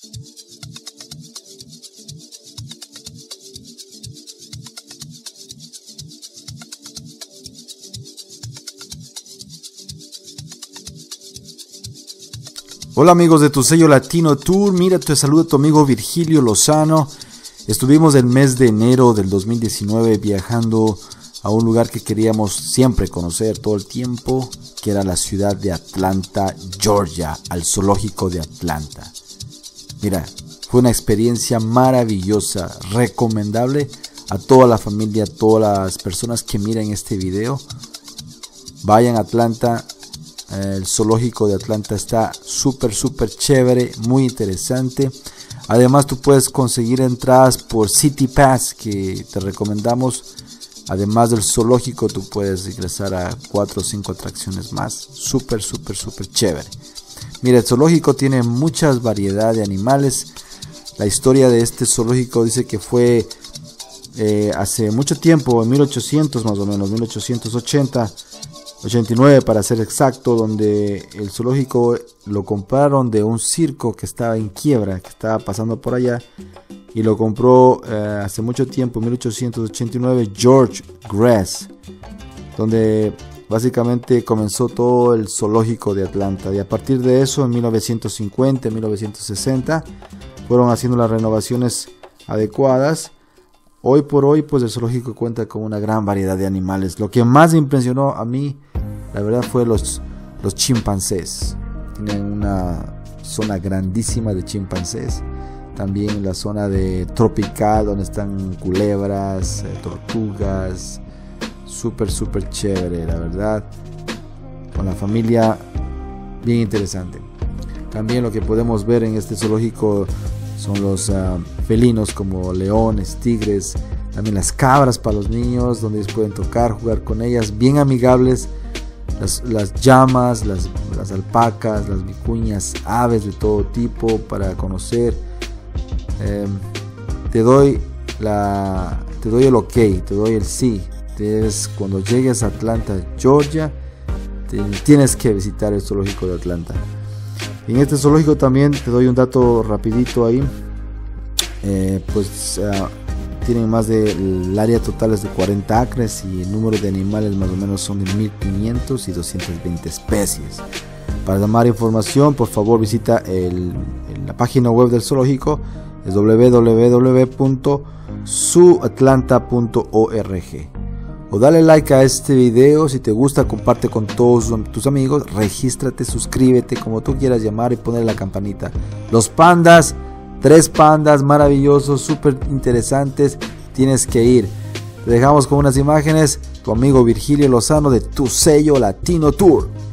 Hola amigos de Tu Sello Latino Tour, mira, te saluda tu amigo Virgilio Lozano. Estuvimos el mes de enero del 2019 viajando a un lugar que queríamos siempre conocer todo el tiempo, que era la ciudad de Atlanta, Georgia, al zoológico de Atlanta. Mira, fue una experiencia maravillosa, recomendable a toda la familia, a todas las personas que miren este video. Vayan a Atlanta. El zoológico de Atlanta está súper chévere, muy interesante. Además tú puedes conseguir entradas por City Pass, que te recomendamos. Además del zoológico tú puedes ingresar a 4 o 5 atracciones más. Súper chévere. Mira, el zoológico tiene muchas variedad de animales. La historia de este zoológico dice que fue hace mucho tiempo, en 1800 más o menos, 1889 para ser exacto, donde el zoológico lo compraron de un circo que estaba en quiebra, que estaba pasando por allá, y lo compró hace mucho tiempo, en 1889, George Grass, donde básicamente comenzó todo el zoológico de Atlanta. Y a partir de eso, en 1950, 1960, fueron haciendo las renovaciones adecuadas. Hoy por hoy, pues el zoológico cuenta con una gran variedad de animales. Lo que más me impresionó a mí, la verdad, fue los chimpancés. Tienen una zona grandísima de chimpancés. También la zona de tropical, donde están culebras, tortugas. Súper chévere, la verdad. Con la familia, bien interesante. También lo que podemos ver en este zoológico son los felinos como leones, tigres, también las cabras para los niños, donde ellos pueden tocar, jugar con ellas, bien amigables. Las llamas, las alpacas, las vicuñas, aves de todo tipo para conocer. Te doy el ok, te doy el sí. Cuando llegues a Atlanta, Georgia, tienes que visitar el zoológico de Atlanta. En este zoológico también te doy un dato rapidito ahí. Tienen más el área total es de 40 acres y el número de animales más o menos son de 1500 y 220 especies. Para más información, por favor visita la página web del zoológico, es www.zooatlanta.org. O dale like a este video, si te gusta comparte con todos tus amigos, regístrate, suscríbete, como tú quieras llamar, y poner la campanita. Los pandas, 3 pandas maravillosos, súper interesantes, tienes que ir. Te dejamos con unas imágenes, tu amigo Virgilio Lozano de Tu Sello Latino Tour.